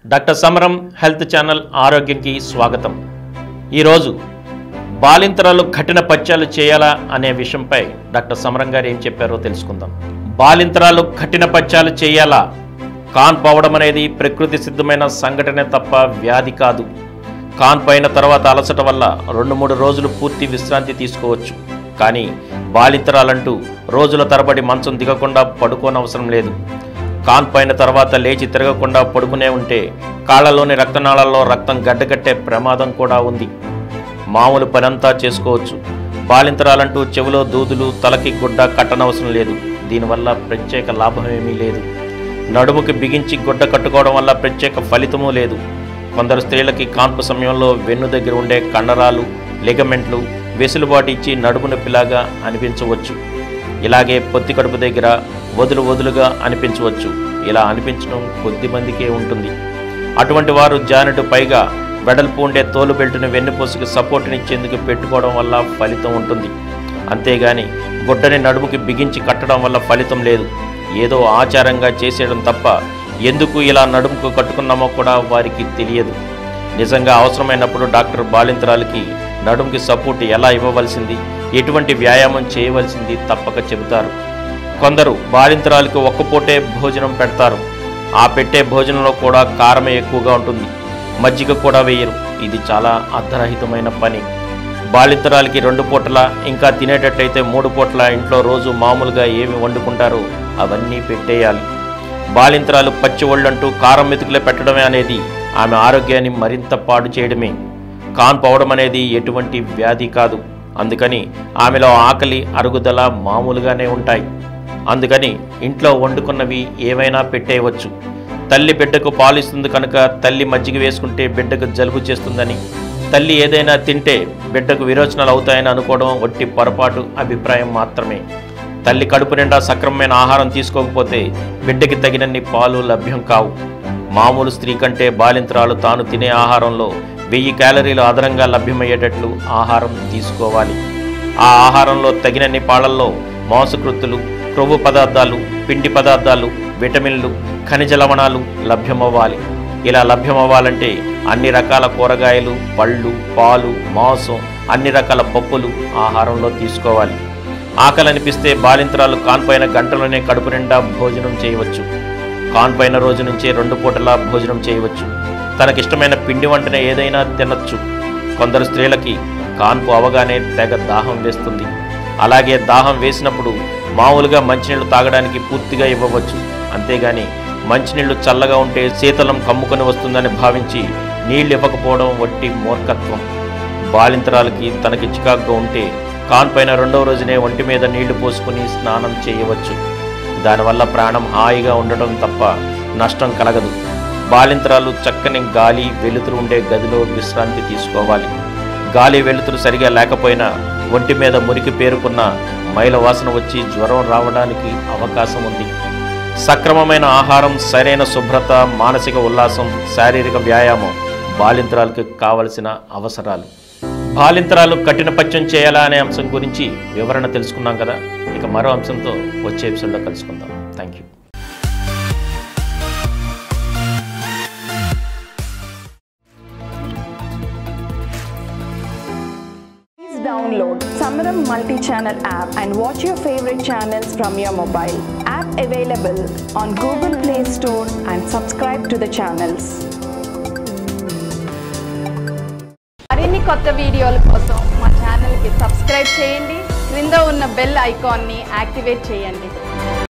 Doctor సమరం health channel ఆరోగ్యంకి స్వాగతం. ఈరోజు బాలింతరాలు కఠిన పథ్యాలు చేయాలా అనే విషయంపై డాక్టర్ సమరం గారు ఏం చెప్పారో తెలుసుకుందాం. బాలింతరాలు కఠిన పథ్యాలు చేయాలా? కాన్పోవడం అనేది ప్రకృతి సిద్ధమైన సంఘటనే తప్ప వ్యాధి కాదు. కాన్పోయిన తర్వాత అలసట వల్ల 2-3 రోజులు పూర్తి విశ్రాంతి తీసుకోవచ్చు. కానీ బాలింతరాలంటూ రోజుల తరబడి మంచం దిగకుండా పడుకోనవసరం లేదు. కాన్పోయిన తర్వాత లేచి తిరగకుండా పడుకునే ఉంటే కాళ్లలోని రక్తనాళాల్లో రక్తం గడ్డగట్టే ప్రమాదం కూడా ఉంది. మామూలు పనంతా చేసుకోవచ్చు. బాలింతరాలంటూ చెవిలో దూదులు, తలకి గుడ్డ కట్టనవసరం లేదు. దీనివల్ల ప్రత్యేక లాభం ఏమీ లేదు. నడుముకి బిగించి గుడ్డ కట్టుకోవడం వల్ల ప్రత్యేక ఫలితమూ లేదు. కొందరు స్త్రీలకి కాన్పు సమయంలో వెన్ను దగ్గర ఉండే కండరాలు, లిగమెంట్లు వెసులుబాటు ఇచ్చి నడుము నొప్పిలాగా అనిపించవచ్చు. ఇలాగే పొత్తి కడుపు దగ్గర వదులుగా అనిపించవచ్చు. ఇలా అనిపించడం కొద్ది మందికే ఉంటుంది. అటువంటి వారు జానెట్ పైగా వెడల్పు ఉండే తోలు బెల్టును వెన్నుపూసకి సపోర్ట్నిచ్చేందుకు పెట్టుకోవడం వల్ల ఫలితం ఉంటుంది. అంతేగాని గుడ్డని నడుముకి బిగించి కట్టడం వల్ల ఫలితం లేదు. ఏదో ఆచారంగా చేసేయడం తప్ప ఎందుకు ఇలా నడుముకు కట్టుకున్నామో కూడా వారికి తెలియదు. నిజంగా అవసరమైనప్పుడు డాక్టర్ బాలింతరాలకి నడుముకి సపోర్ట్ ఎలా ఇవ్వవలసింది, ఎటువంటి వ్యాయామం చేయవలసింది తప్పక చెబుతారు. కొందరు బాలింతరాలకు ఒక్కపూటే భోజనం పెడతారు. ఆ పెట్టే భోజనంలో కూడా కారమే ఎక్కువగా ఉంటుంది. మజ్జిగ కూడా వేయరు. ఇది చాలా అర్ధరహితమైన పని. బాలింతరాలకి 2 పూటల, ఇంకా తినేటట్టయితే 3 పూటల ఇంట్లో రోజు మామూలుగా ఏమి వండుకుంటారో అవన్నీ పెట్టేయాలి. బాలింతరాలు పచ్చి ఒళ్ళంటూ కారం మెతుకులే పెట్టడమే అనేది ఆమె ఆరోగ్యాన్ని మరింత పాడు చేయడమే. కాన్పోవడం అనేది ఎటువంటి వ్యాధి కాదు. అందుకని ఆమెలో ఆకలి, అరుగుదల మామూలుగానే ఉంటాయి. అందుకని ఇంట్లో వండుకున్నవి ఏవైనా పెట్టేయవచ్చు. తల్లి బిడ్డకు పాలిస్తుంది కనుక తల్లి మజ్జిగ వేసుకుంటే బిడ్డకు జలుబు చేస్తుందని, తల్లి ఏదైనా తింటే బిడ్డకు విరోచనాలు అవుతాయని అనుకోవడం వట్టి పొరపాటు అభిప్రాయం మాత్రమే. తల్లి కడుపు నిండా సక్రమమైన ఆహారం తీసుకోకపోతే బిడ్డకి తగినన్ని పాలు లభ్యం కావు. మామూలు స్త్రీ కంటే బాలింతరాలు తాను తినే ఆహారంలో 1000 క్యాలరీలు అదనంగా లభ్యమయ్యేటట్లు ఆహారం తీసుకోవాలి. ఆ ఆహారంలో తగినన్ని పాలల్లో మాంసకృత్తులు, క్రొవ్వు పదార్థాలు, పిండి పదార్థాలు, విటమిన్లు, ఖనిజ లవణాలు లభ్యమవ్వాలి. ఇలా లభ్యమవ్వాలంటే అన్ని రకాల కూరగాయలు, పళ్ళు, పాలు, మాంసం, అన్ని రకాల పప్పులు ఆహారంలో తీసుకోవాలి. ఆకలి అనిపిస్తే బాలింతరాలు కాన్పోయిన గంటలోనే కడుపు నిండా భోజనం చేయవచ్చు. కాన్పోయిన రోజు నుంచే 2 పూటలా భోజనం చేయవచ్చు. తనకిష్టమైన పిండి వంటనే ఏదైనా తినచ్చు. కొందరు స్త్రీలకి కాన్పు అవగానే తెగ దాహం వేస్తుంది. అలాగే దాహం వేసినప్పుడు మామూలుగా మంచినీళ్లు తాగడానికి పూర్తిగా ఇవ్వవచ్చు. అంతేగాని మంచినీళ్లు చల్లగా ఉంటే శీతలం కమ్ముకొని వస్తుందని భావించి నీళ్లు ఇవ్వకపోవడం వట్టి మూర్ఖత్వం. బాలింతరాలకి తనకి చికాకుగా ఉంటే కాన్పోయిన 2వ రోజునే ఒంటి మీద నీళ్లు పోసుకుని స్నానం చేయవచ్చు. దానివల్ల ప్రాణం హాయిగా ఉండటం తప్ప నష్టం కలగదు. బాలింతరాలు చక్కని గాలి, వెలుతురు ఉండే గదిలో విశ్రాంతి తీసుకోవాలి. గాలి, వెలుతురు సరిగా లేకపోయినా ఒంటి మీద మురికి పేరుకున్న మైల వాసన వచ్చి జ్వరం రావడానికి అవకాశం ఉంది. సక్రమమైన ఆహారం, సరైన శుభ్రత, మానసిక ఉల్లాసం, శారీరక వ్యాయామం బాలింతరాలకు కావలసిన అవసరాలు. బాలింతరాలు కఠిన పథ్యం చేయాలా అనే అంశం గురించి వివరణ తెలుసుకున్నాం కదా. ఇక మరో అంశంతో వచ్చే ఎపిసోడ్లో కలుసుకుందాం. Thank you. Download Samaram multi-channel app and watch your favorite channels from your mobile. App available on Google Play Store and subscribe to the channels. మరిన్ని కొత్త వీడియోల కోసం మా ఛానల్కి సబ్స్క్రైబ్ చేయండి. క్రింద ఉన్న బెల్ ఐకాన్ని యాక్టివేట్ చేయండి.